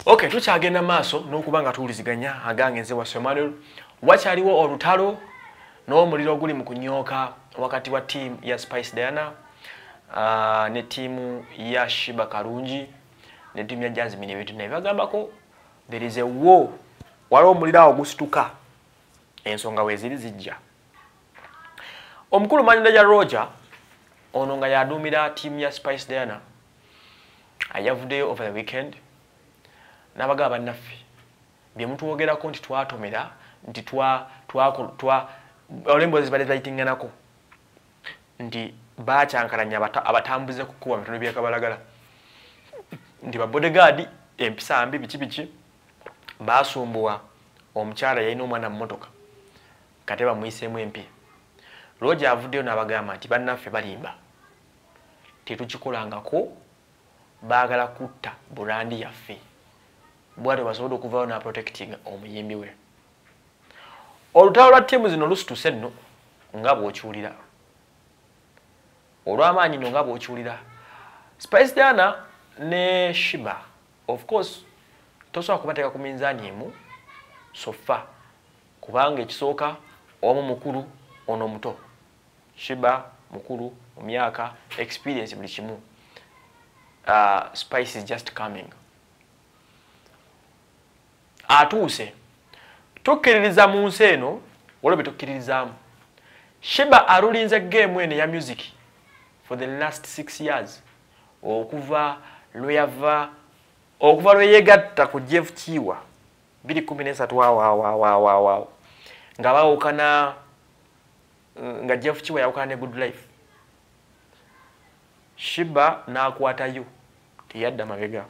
Okay, tukyagenda maaso n'okubanga tuwuliziganya agange nze wa Somaliyo wakyaliwo olutalo n'omuliro guli mu kunyooka wakati wa team ya Spice Diana ne team ya Shiba Karungi ne team ya Jasmine Betu naye bagambako there is a war waliwo omuliro awo gusituka ensonga weeziri zijja. Omukulu Manyinda ya Roger ono nga yaduumira team ya Spice Diana ayavuddeyo over the weekend n'abagaba bannaffe bye mutuwogerako nti twatomera nti olembo zibadde zayitinganako nti baakyankalanya abatambuze ku kkuba bitono by'akabalagala nti babodegaadi empisa mbi biki baasumbuwa omukyala yalina omwana mu mmotoka kate bamuyiseemu empi. Roger avuddeyo n'abagamba nti bannaffe balimba tetukikolangako baagala kutta burandi yaffe bwatyo basobodde okuvaayo na protecting omuyimbi we. Olutalo lwa ttiimu zino lusituse nno nga bw'okiwulira olw'amaanyi nno nga bw'okiwulira. Spice Diana ne Shiba of course tosobola kubateeka ku minzaani emu sofa kubanga ekisooka omu mukulu ono muto. Shiba mukulu mu myaka experience buli kimu. Spice is just coming. Atuuse tukkiririza mu nsi eno waliwo bye tukkiririzaamu. Shiba alulinze game eno ya music for the last 6 years okuva lwe yegatta ku Jeff Kiwa 2013 waaw nga bawukana nga Jeff Kiwa yawukana ne Good Life. Shiba n'akwatayo teyadda mabega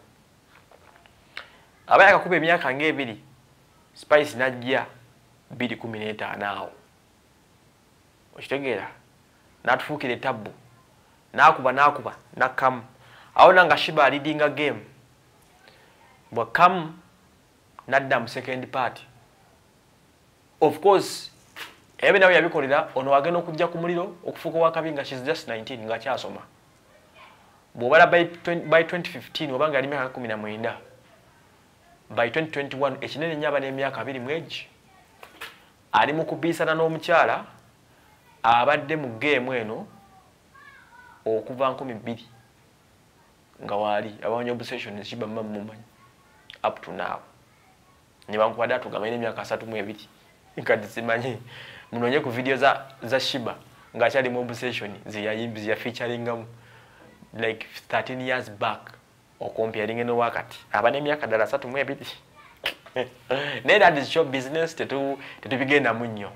aba yakakuba emyaka ng'ebiri Spice najja 2015 awo okitegeera n'atufuukira etabbu n'akuba n'akkamu awo nanga Shiba alidinga game bwakkamu n'adda mu second part. Of course ebe nawe yabikolera ono wagenda okujja ku muliro okufuuka wakabi nga she's just 19 nga kyasoma bw'obala by 2015 obanga ali myaka 19 by 2021 ekinene nnyo aba n'emyaka 2 mu egi ali mu kubiisana n'omukyala abadde mu game eno okuva 2000 nga waali abawanya obsession Shiba mmumanyi up to now ne bankubadde atugamba emyaka 32 nkadde simanyi munonye ku video za Shiba ng'akyali mu obsession zeyayimbizi ya featuringamu like 13 years back okomparing no wakati aba n'emyaka 32 naye that is show business tetubigenda mu nnyo.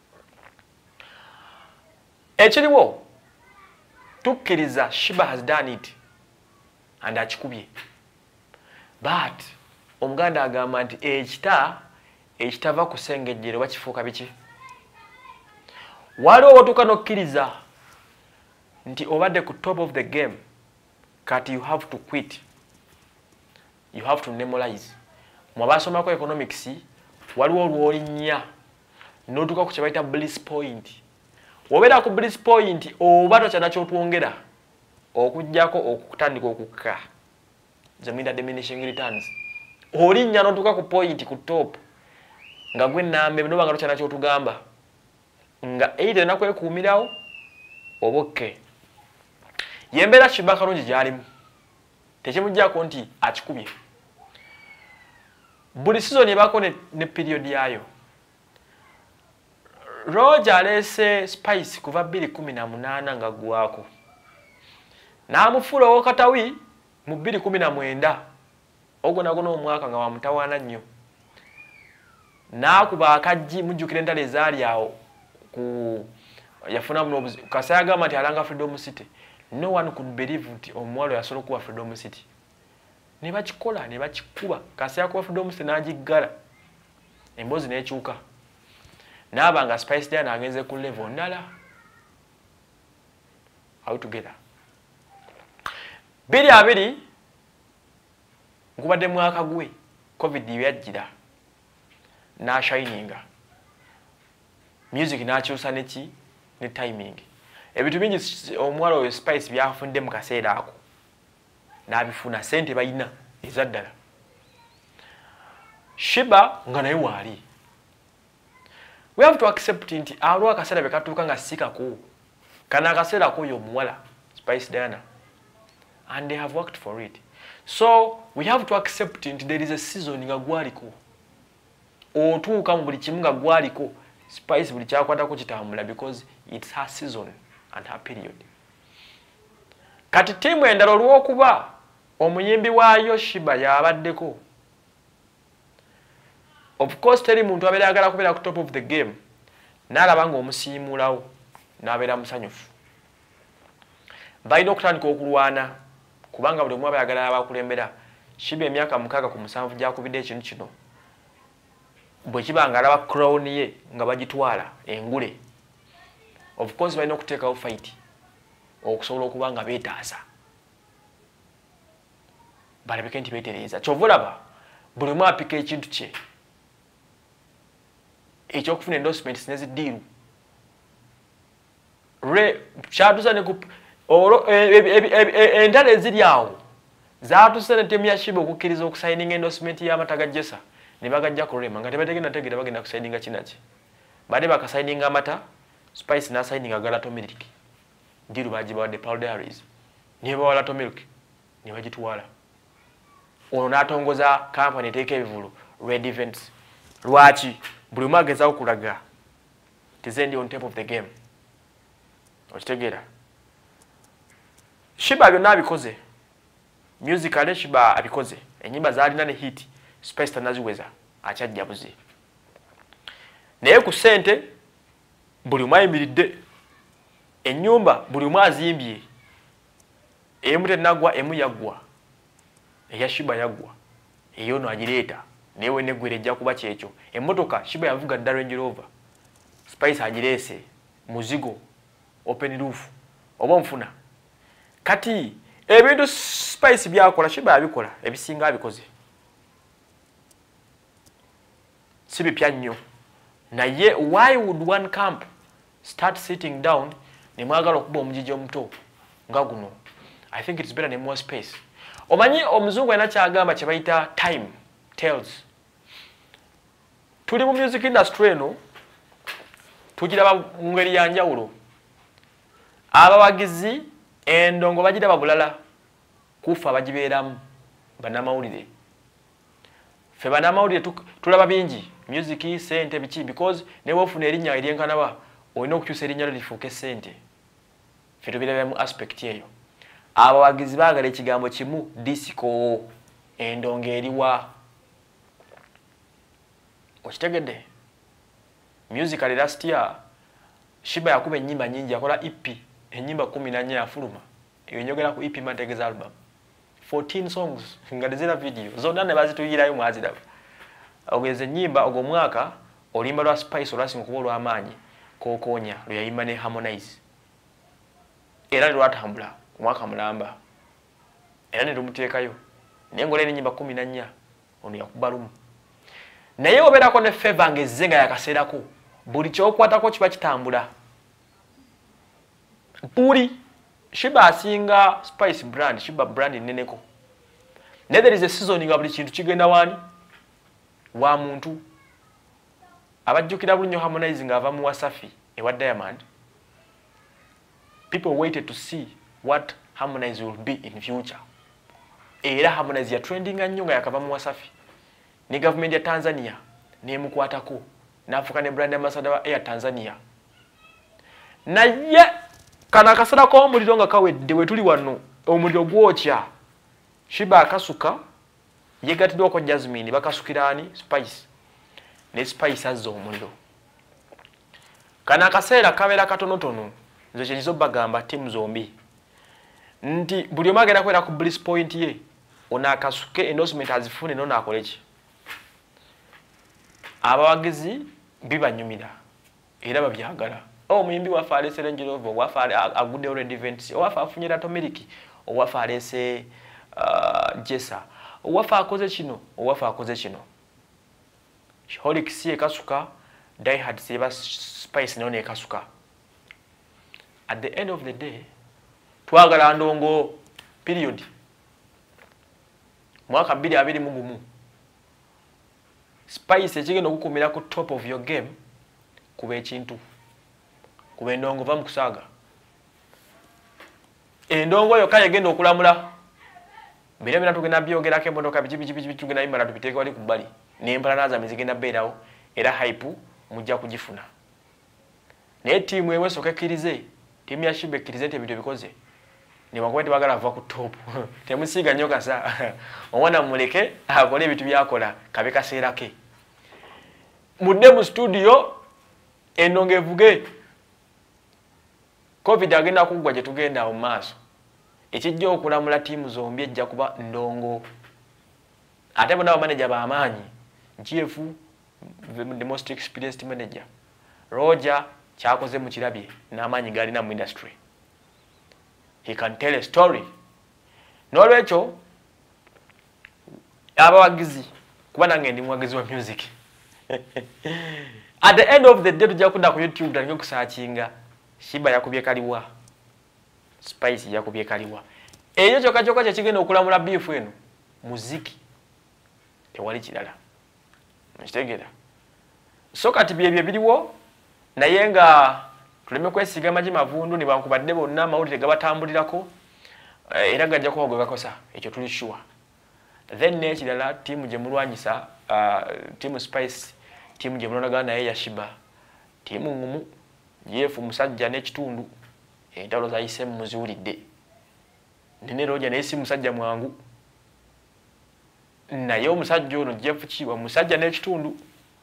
Ekiriwo tukkiriza Shiba has done it and akikubye but omuganda agamba nti ekitava kusengejjero bakifuuka biki waliwo watuuka n'okkiriza nti obadde ku top of the game kati you have to quit, you have to normalize. Mwabasomako economics waliwo olw'olinnya n'otuuka ku kye bayita bliss point. Wobeera ku bliss point oba tokyana ky'otwongera okuggyako okutandika okukka ze muyita diminishing returns. Olinnya n'otuuka ku point ku top nga gwe nambe noba nga tokyana ky'otugamba nga either nakwekuumirawo oba okke. Yembeera Shiba Karungi gy'alimu tekimuggyako nti akikubye. Buli season ebaako ne period yayo. Roger aleese Spice kuva 2018 nga gwako n'amufuula ow'okatawi mu 2019 ogwo nagwo n'omwaka nga wamutawaana nnyo n'akuba akaggi mujjukira entalo ezaali awo yafuna muno Kasa yagamba nti alanga Freedom City. No one could believe nti omuwalo yasobola okuwa Freedom City. Ne bakikola ne bakikuba Kasa yakuba Freedom City n'agiggala emboozi n'ekyuka n'aba nga Spice Diana agenze ku level ndala. How together 2020 nkubadde mwaka gwe COVID yajjira n'ashininga music n'akyusa neki ne timing ebintu bingi omwalo we Spice byafunde mu kaseera ako n'abifuna sente bayina ezaddala Shiba nga naye waali. We have to accept nti alwa akaseera bekatuuka nga sikako. Kana akaseera ko y'omuwala Spice Diana. And they have worked for it. So we have to accept nti there is a season nga gwaliko. Otuuka mu buli kimu nga gwaliko. Spice buli kyakwatako kitambula because it's her season and her period. Kati timu endala olw'okuba omuyimbi waayo Shiba yabaddeko. Of course teri muntu abeera ayagala kubeera ku top of the game. N'alaba ng'omusiimulawo n'abeera musanyufu. Balina okutandika okulwana kubanga buli omu aba ayagala abakulembera. Shiba emyaka 6 ku 7 gyakubidde ekintu kino. Bwe kiba nga alaba crown ye nga bagitwala engule. Of course balina okuteekawo fight okusobola okuba nga beetaasa. Balabike nti beetereeza. Kyova olaba buli omu apika ekintu kye. Ekyokufuna endorsements n'ezidiiru. Kyatuusa ne ku entalo eziri awo zaatuusa ne temu ya Shiba okukkiriza okusayininga endorsement y'amata ga Jessa ne bagajja ku Rema nga tebategenda bagenda kusayininga kinaki. Badde bakasayininga amata, Spice n'asayininga Galato Milk. Diiru bagibawadde Pearl Diaries. Ne bawala Galato Milk ne bagitwala. Ono n'atongoza kampani eteeka ebivulu Red Events. Lwaki? Buli omu agezaako kulaga nti ndi on top of the game. Okitegeera? Shiba byonna abikoze. Musically Shiba abikoze. Ennyimba zaalina ne hit. Spice tanaziweza. Akyajja buzi. Naye ku ssente buli omu ayimiridde. Ennyumba buli omu azimbye. Emu tennaggwa emu yaggwa. Eya Shiba yaggwa. Eyo no agireeta. Newe neggwera ejja kuba kyekyo. Emmotoka Shiba yavuga dda Range Rover. Spice agireese. Muzigo. Open roof. Oba nfuna. Kati ebintu Spice byakola Shiba yabikola. Ebisinga abikoze. Si bipya nnyo. Naye why would one camp start sitting down ne mwagala okuba omujiji omuto nga guno? I think it's better ne more space. Omanyi omuzungu alina kyagamba kye bayita time tells. Tuli mu music industry eno tugiraba mu ngeri ya njawulo. Abawagizi endongo bagiraba bulala kufa bagibeeramu bannamawulire. Ffe bannamawulire tulaba bingi music sente biki because ne wofuna erinnya eryenkanaba olina okukyusa erinnya lyo lifuuke sente. Ffe tubiraba mu aspect eyo. Abawagizi baagala ekigambo kimu disco endongo eriwa. Okitegedde? Musically last year Shiba yakuba ennyimba nyingi yakola EP ennyimba 14 yafuluma. Eyo njogera ku EP Mantegeza album. 14 songs nga zina video. Zonna ne bazituyirayo mwaziraba. Ogeze ennyimba ogwo mwaka olimba lwa Spice olwasinga kuba olw'amaanyi Kokonya lwe yayimba ne Harmonize. Era lwatambula omwaka mulamba. Era ne lumuteekayo. Naye ngola ennyimba 14 ono yakuba lumu. Naye obeerako ne favor ng'ezze nga yakaseerako buli kyokwatako kiba kitambula. Buli Shiba asinga Spice brand, Shiba brand neneko. Naye there is a season nga buli kintu kigenda wani wa muntu. Abajjukira bulunyo Harmonize ng'ava mu Wasafi ewa Diamond. People waited to see what Harmonize will be in future. Era Harmonize ya trending nnyo nga yakava mu Wasafi. Ni government ya Tanzania nemukwatako n'afuuka ne brand ambassador wa Air Tanzania. Naye kana kasala ko omuliro nga kawedde we tuli wano omuliro gwokya. Shiba akasuka yegatidde ko Jasmine bakasukirani Spice. Ne Spice azzo omuliro. Kana kaseera kabeera katonotono nzo kyekizo bagamba timu zombi. Nti buli omu agenda kwera ku bliss point ye ona akasuke endorsement azifune nona akoleki. Abawagizi bibanyumira era babyagala. Omuyimbi wafa alese Range Rover, wafa agudde Red Events, wafa afunye Galato Milk, wafa alese Jessa, wafa akoze kino, wafa akoze kino. Holix ekasuka, Die Hard seba Spice none ekasuka. At the end of the day, twagala ndongo period. Mwaka 2021. Spice ekigenda okukumira ku top of your game kuba ekintu. Kuba endongo va mu kusaaga. Endongo yo kale egenda okulamula. Birabira tugenda byogerako emmotoka biki tugenda bimala tubiteeka wali ku bbali. N'empala naza zigenda beerawo era hype mujja kugifuna. Naye ttiimu emwe esooka ekkirize, ttiimu ya Shiba ekkirize nti ebintu ebikoze. Ne bakuba tebagala ava ku top. Temusiiga nnyo kasa. Omwana muleke akole ebintu byakola kabe kaseera ke. Mudde mu studio endongo evuge. Covid agenda kuggwa gye tugenda mu maaso. Ekijja okulamula ttiimu zombi ejja kuba ndongo. Ate bona abamanager b'amaanyi. GF, the most experienced manager. Roger kyakoze mu kirabye n'amaanyi galina mu industry. He can tell a story. N'olwekyo abawagizi kuba nange ndi muwagizi wa music. At the end of the day tujja kudda ku YouTube tange kusaakinga Shiba yakubye kaliwa. Spice yakubye kaliwa. Eyo kyokka kye kigenda okulamula beef eno muziki. Tewali kirala. Mkitegera. So kati byebyo biriwo naye nga tuleme kwesiga amagi mavundu ne bankubadde bonna amawulire gabatambulirako era gajja kuba gwe gakosa ekyo tuli sure. Then n'ekirala ttiimu gye mulwanyisa ttiimu Spice ttiimu gye mulonagana naye ya Shiba ttiimu ngumu yefu musajja n'ekitundu entalo zayise muziwulidde nene Roja naye si musajja mwangu naye omusajja ono Jeff Kiwa musajja n'ekitundu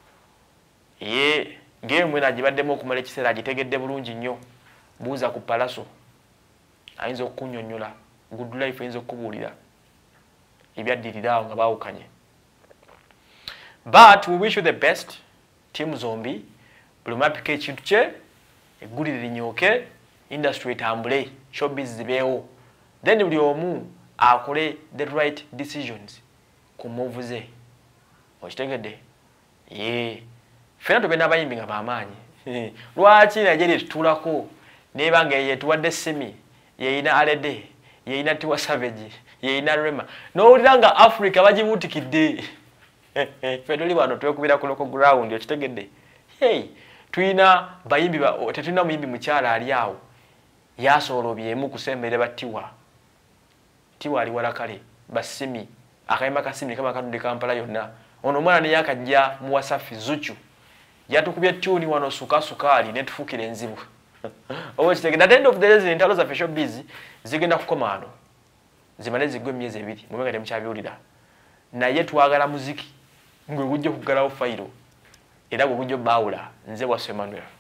ye game ena gibaddemu okumala ekiseera agitegedde bulungi nnyo buuza ku palaso ayinza okukunnyonnyola good life ayinza okukubuulira ebyaddirirawo nga baawukanye. But we wish you the best team zombi buli mapika ekintu kye eggulire linyooke industry etambule showbiz zibeewo then buli omu akole the right decisions ku move ze okitegedde fena tugenda abayimbi nga bamaanyi lwaki Nigeria tutulako neba nga yetuwadde Simi yeina Alede yeina Tiwa Savage yeina Rema n'owulira nga Africa bagibuutikidde ffe tuli wano twekubira ku local ground okitegedde tuyina bayimbi tetulina muyimbi mukyala ali awo yasoolobyemu kusembere battiwa Tiwa ali wala kale basimi akayima kasimi kama katudde Kampala yonna ono omwana ne yakajja mu Wasafi Zuchu yatukubya tuni wano sukali ne tufukira enzibu okitegedde at the end of the day entalo za showbiz zigenda kukomaano zimale zigwe emyezi ebiri mubega temukyabiwulira naye twagala muziki ngwe gujja kuggalawo fayiro era gwe gujja baawula nze wa Emmanuel.